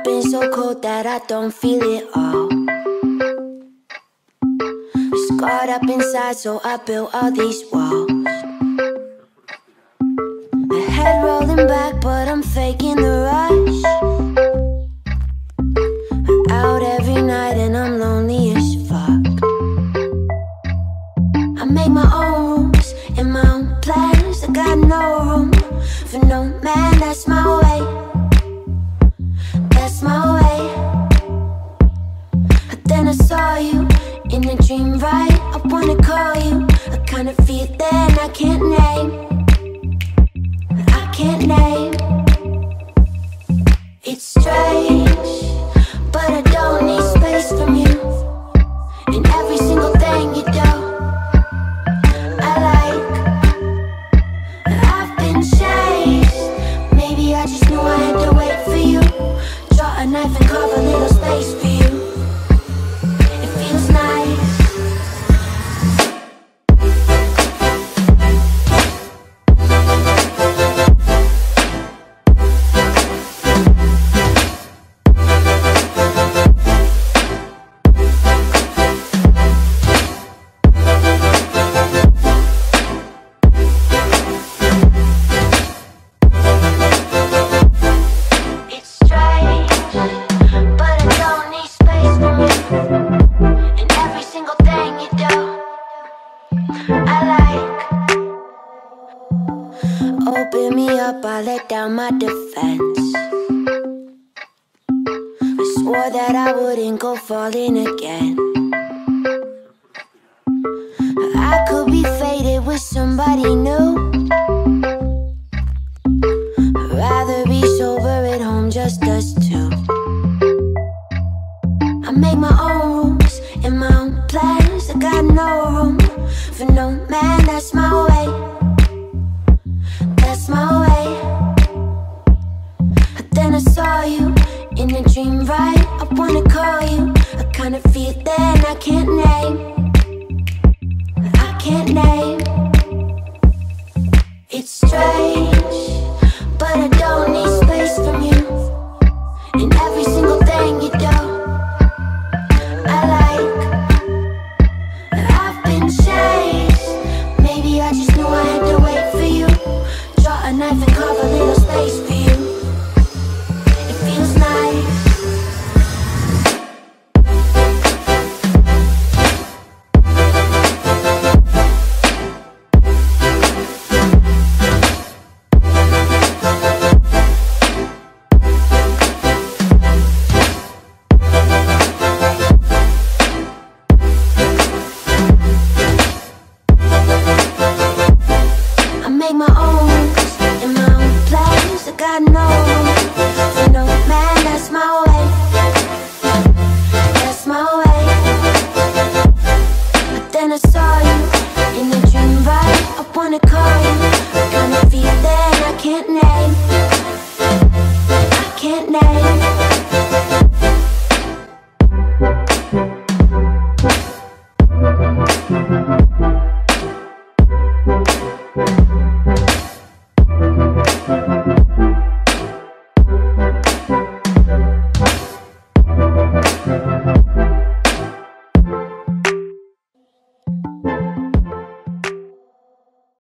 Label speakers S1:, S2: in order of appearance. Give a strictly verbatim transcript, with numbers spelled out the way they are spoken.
S1: been so cold that I don't feel it all. Scarred up inside, so I built all these walls. My head rolling back, but I'm faking the rush. I'm out every night and I'm lonely as fuck. I make my own rules and my own plans. I got no room for no man, that's my way. That's my way. But then I saw you in a dream, right? I wanna call you a kind of feeling I can't name. I can't name. It's strange, but I don't need space from you. And every single thing you do, I like. I've been chased. Maybe I just knew I had to wait for you. Draw a knife and carve a little space for you. It feels nice. Open me up, I let down my defense. I swore that I wouldn't go falling again. I could be faded with somebody new. I'd rather be sober at home, just us two. I make my own rules and my own plans. I got no room for no man, that's my way. That's my way. But then I saw you in a dream, right? I wanna call you a kind of feeling I can't name.